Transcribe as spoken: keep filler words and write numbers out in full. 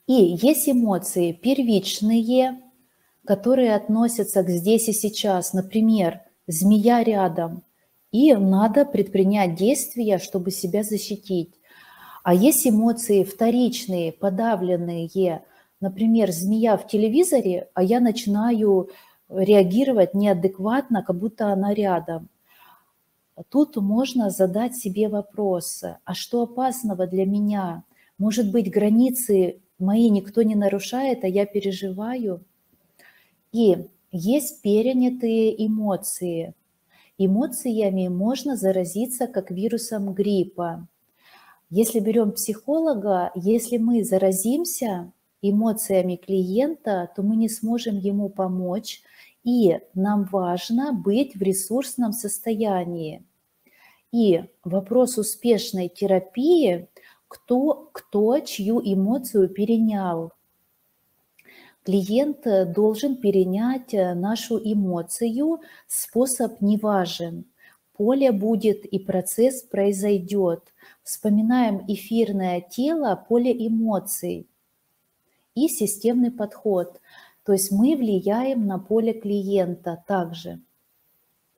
И есть эмоции первичные, которые относятся к здесь и сейчас. Например, змея рядом, и надо предпринять действия, чтобы себя защитить. А есть эмоции вторичные, подавленные. Например, змея в телевизоре, а я начинаю реагировать неадекватно, как будто она рядом. Тут можно задать себе вопросы: а что опасного для меня? Может быть, границы мои никто не нарушает, а я переживаю? И есть перенятые эмоции. Эмоциями можно заразиться, как вирусом гриппа. Если берем психолога, если мы заразимся эмоциями клиента, то мы не сможем ему помочь, и нам важно быть в ресурсном состоянии. И вопрос успешной терапии – кто, кто чью эмоцию перенял. Клиент должен перенять нашу эмоцию, способ не важен. Поле будет и процесс произойдет. Вспоминаем эфирное тело, поле эмоций и системный подход. То есть мы влияем на поле клиента также.